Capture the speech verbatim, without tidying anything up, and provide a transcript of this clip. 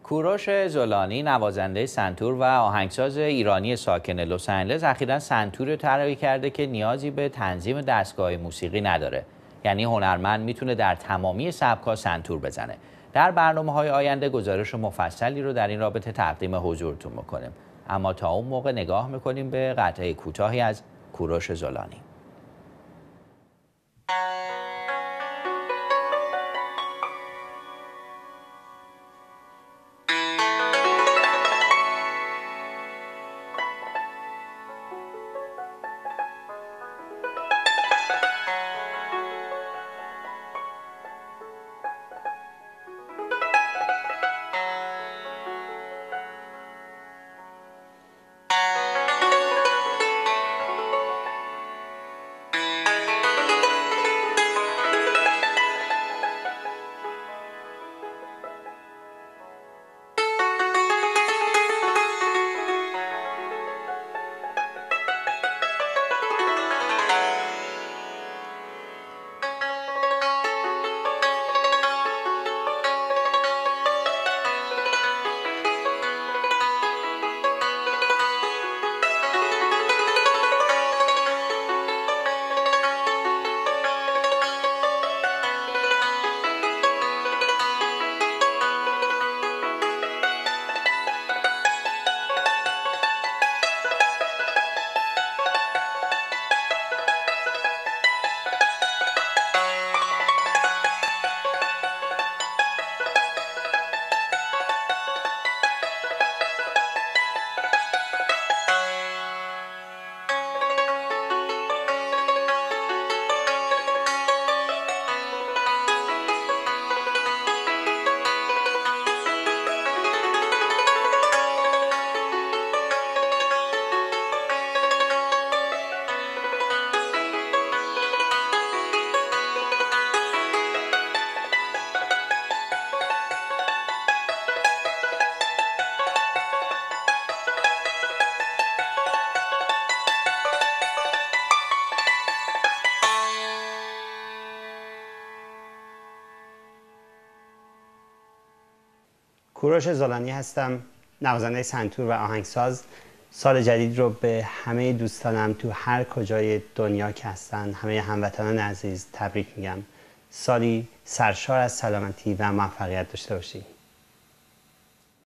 کوروش زولانی نوازنده سنتور و آهنگساز ایرانی ساکن لس آنجلس اخیراً سنتوری رو طراحی کرده که نیازی به تنظیم دستگاه موسیقی نداره. یعنی هنرمند میتونه در تمامی سبک‌ها سنتور بزنه. در برنامه‌های آینده گزارش مفصلی رو در این رابطه تقدیم حضورتون می‌کنیم. اما تا اون موقع نگاه می‌کنیم به قطعه کوتاهی از کوروش زولانی. کوروش زولانی هستم، نوازنده سنتور و آهنگساز. سال جدید رو به همه دوستانم تو هر کجای دنیا که هستن، همه هموطنان عزیز تبریک میگم. سالی سرشار از سلامتی و موفقیت داشته باشید.